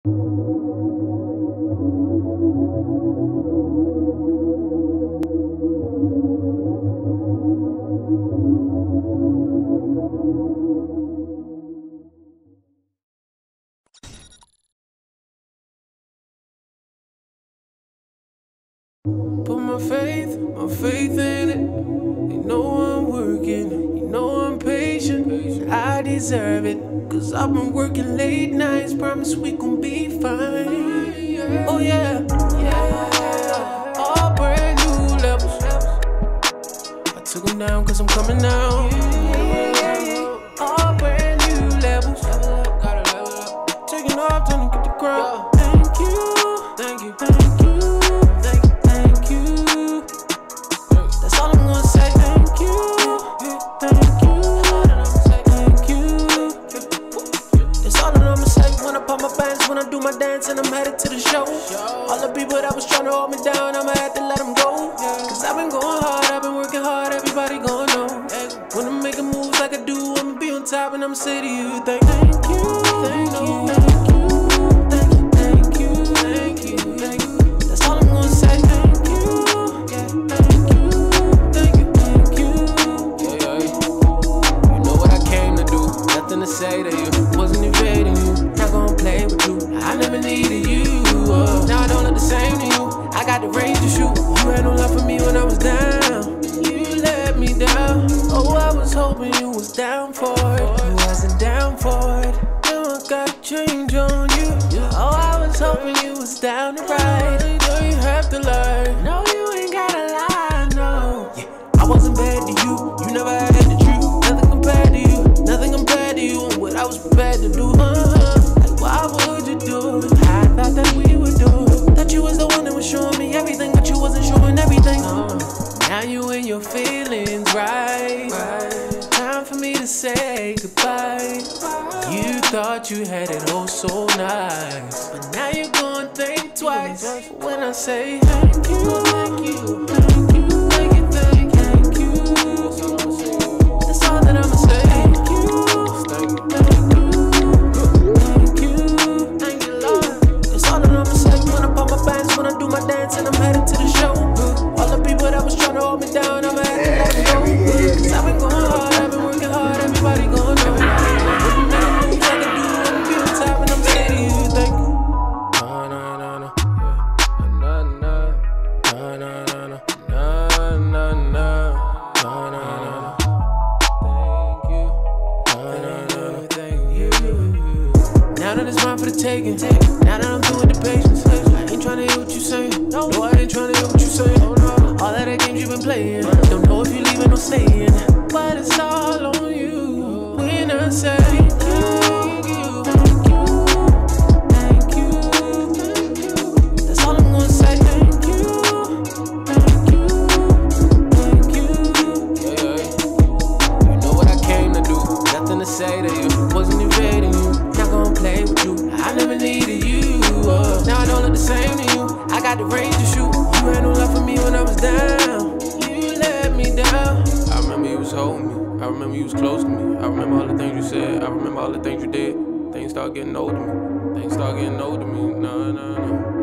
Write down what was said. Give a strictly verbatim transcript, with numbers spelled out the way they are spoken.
Put my faith, my faith in it. You know I'm working, you know I'm patient. I deserve it, cause I've been working late nights. Promise we gon' be fine. Oh yeah, yeah. All brand new levels. I took them down cause I'm coming out. All brand new levels. Taking off, time to get the crowd. Thank you, thank you, thank you. When I do my dance and I'm headed to the show. All the people that was trying to hold me down, I'ma have to let them go. Cause I've been going hard, I've been working hard, everybody gon' know. When I'm making moves like I do, I'ma be on top and I'ma say to you, thank, thank you, thank you, thank you, thank you, thank you, thank you, thank you. That's all I'm gonna say, thank you, thank you, thank you, thank you. Yeah, yeah, yeah. You know what I came to do, nothing to say to you, wasn't evading you. Gonna play with you. I never needed you. Uh, now I don't look the same to you. I got the range to shoot. You had no love for me when I was down. You let me down. Oh, I was hoping you was down for it. You wasn't down for it. Now I got a change on you. Oh, I was hoping you was down to ride. No, you have to lie. No, you ain't gotta lie. No. Yeah, I wasn't bad to you. You never had the truth. Nothing compared to you. Nothing compared to you. And what I was prepared to do. Uh-huh. Why would you do it? I thought that we would do it. That you was the one that was showing me everything, but you wasn't showing everything. Uh, now you in your feelings, right? right? Time for me to say goodbye. You thought you had it all so nice, but now you're gonna think twice when I say thank you, thank you, thank you, thank you, thank you, thank you. That's all that I'ma say. Thank you, thank you, thank you. When I do my dance and I'm headed to the show. All the people that was trying to hold me down, I'ma have to let them go. Cause I've been going hard, I've been working hard, everybody gon' know. Putting many moves I can do, I'ma be on top and I'm saying to you, thank you. Nah, nah, nah, nah, yeah. Nah, nah, nah, nah, nah, nah, nah, nah, nah, nah, nah, thank you, nah, nah, nah, thank you. Now that it's mine for the taking, now that I'm doing the patience. Tryna hear what you saying. No, no, I ain't tryna hear what you saying. Oh, no. All of the games you've been playing. Don't know if you leaving or staying, but it's all on you. When I say thank you, thank you, thank you, thank you. That's all I'm gonna say. Thank you, thank you, thank you. Yeah, yeah, yeah. You know what I came to do. Nothing to say to you. Wasn't evading you. Not gonna play with you. I never needed you. Uh, now I don't look the same to you. I got the range to shoot. You had no love for me when I was down. You let me down. I remember you was holding me. I remember you was close to me. I remember all the things you said. I remember all the things you did. Things start getting old to me. Things start getting old to me. Nah, nah, nah.